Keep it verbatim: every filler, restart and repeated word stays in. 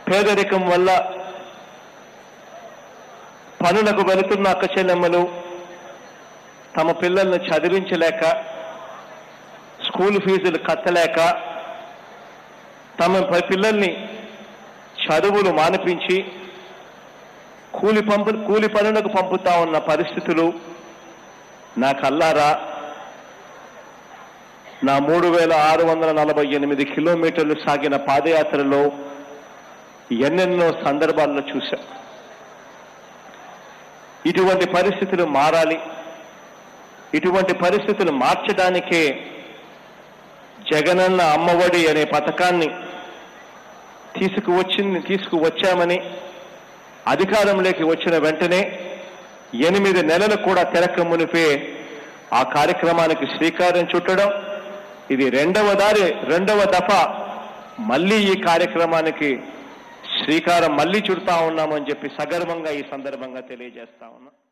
పేదరికం వల్ల పనులకు వెళుతున్న అక్క చెల్లెమ్మలు తమ పిల్లల్ని చదివించలేక, స్కూల్ ఫీజులు కట్టలేక, తమ పిల్లల్ని చదువులు మానిపించి కూలి పంపు కూలి పనులకు పంపుతా ఉన్న పరిస్థితులు నా కల్లారా నా మూడు వేల ఆరు వందల నలభై ఎనిమిది కిలోమీటర్లు సాగిన పాదయాత్రలో ఎన్నెన్నో సందర్భాల్లో చూశా. ఇటువంటి పరిస్థితులు మారాలి, ఇటువంటి పరిస్థితులు మార్చడానికే జగనన్న అమ్మఒడి అనే పథకాన్ని తీసుకువచ్చింది తీసుకువచ్చామని అధికారంలోకి వచ్చిన వెంటనే ఎనిమిది నెలలు కూడా తెరక మునిపే ఆ కార్యక్రమానికి శ్రీకారం చుట్టడం, ఇది రెండవ దారి రెండవ దఫా మళ్ళీ ఈ కార్యక్రమానికి శ్రీకారం మళ్ళీ చుడతా ఉన్నామని చెప్పి సగర్వంగా ఈ సందర్భంగా తెలియజేస్తా ఉన్నా.